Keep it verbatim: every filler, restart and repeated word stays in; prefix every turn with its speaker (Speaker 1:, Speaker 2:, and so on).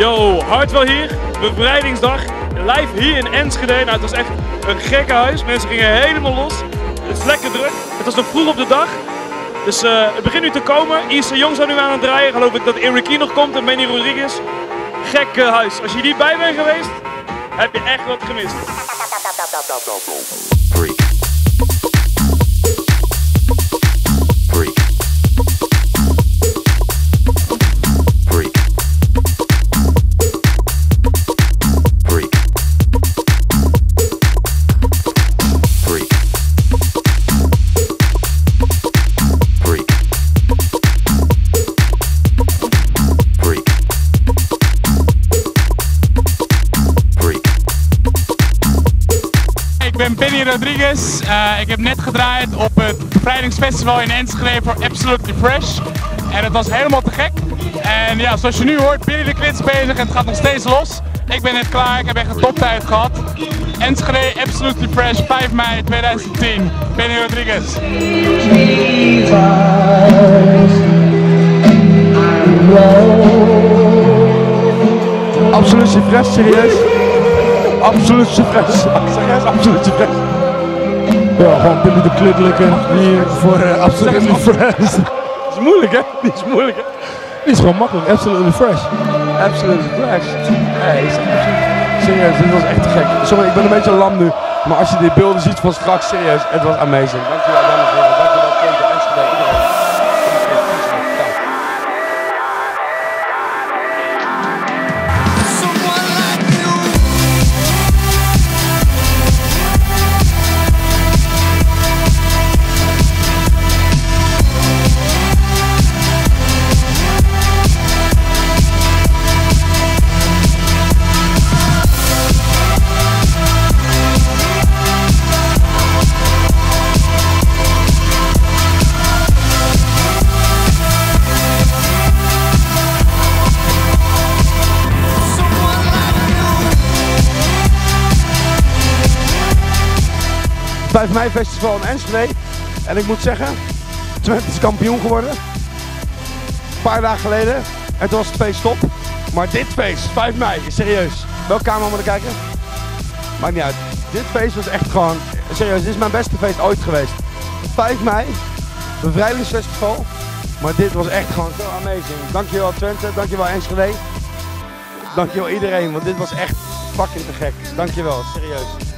Speaker 1: Yo, Hardwell hier, bevrijdingsdag, live hier in Enschede. Nou, het was echt een gekke huis, mensen gingen helemaal los. Het is lekker druk, het was nog vroeg op de dag. Dus uh, het begint nu te komen, Issa Jong zou nu aan het draaien, geloof ik dat Eric Key nog komt en Benny Rodriguez. Gek uh, huis, als je niet bij bent geweest, heb je echt wat gemist. Freak. Freak. Freak. Freak. Freak. Freak. Freak. Freak.
Speaker 2: Ik ben Benny Rodriguez. Uh, ik heb net gedraaid op het bevrijdingsfestival in Enschede voor Absolutely Fresh. En het was helemaal te gek. En ja, zoals je nu hoort, Billy de Klit is bezig en het gaat nog steeds los. Ik ben net klaar, ik heb echt een toptijd gehad. Enschede Absolutely Fresh, vijf mei tweeduizend tien. Benny Rodriguez.
Speaker 3: Absolutely Fresh, serieus? Absolutely Fresh, serieus, Absolutely Fresh. Ja, gewoon Billy de Klit lukken hier voor uh, Absolutely Fresh. Dat is moeilijk, hè? Die is moeilijk, hè? Die is gewoon makkelijk, Absolutely Fresh. Absolutely Fresh. Hey, serieus, dit was echt te gek. Sorry, ik ben een beetje lam nu, maar als je die beelden ziet van straks, serieus, het was amazing. Dankjewel, dames en heren. Dankjewel, Kate, Enschede, iedereen. vijf mei festival in Enschede en ik moet zeggen, Twente is kampioen geworden. Een paar dagen geleden en toen was het feest top. Maar dit feest, vijf mei, serieus. Welke camera moet ik kijken? Maakt niet uit. Dit feest was echt gewoon, serieus, dit is mijn beste feest ooit geweest. vijf mei, bevrijdingsfestival. Maar dit was echt gewoon zo amazing. Dankjewel Twente, dankjewel Enschede. Dankjewel iedereen, want dit was echt fucking te gek. Dankjewel, serieus.